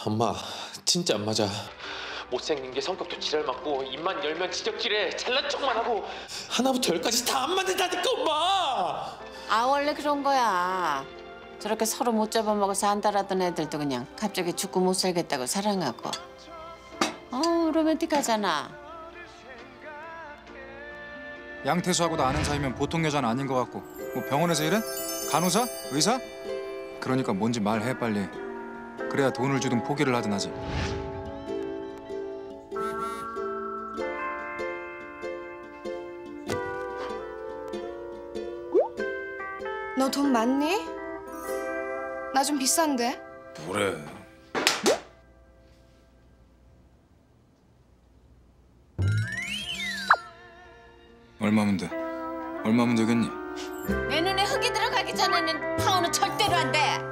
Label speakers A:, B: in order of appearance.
A: 엄마, 진짜 안 맞아. 못생긴 게 성격도 지랄 맞고 입만 열면 지적질해. 잘난 척만 하고 하나부터 열까지 다 안 맞는다니까 엄마.
B: 아 원래 그런 거야. 저렇게 서로 못 잡아먹어서 안달하던 애들도 그냥 갑자기 죽고 못 살겠다고 사랑하고. 로맨틱하잖아.
C: 양태수하고도 아는 사이면 보통 여자는 아닌 것 같고 뭐 병원에서 일해? 간호사? 의사? 그러니까 뭔지 말해 빨리. 그래야 돈을 주든 포기를 하든 하지.
D: 너 돈 많니? 나 좀 비싼데.
C: 뭐래? 얼마면 돼? 얼마면 되겠니?
B: 내 눈에 흙이 들어가기 전에는 파혼은 절대로 안 돼.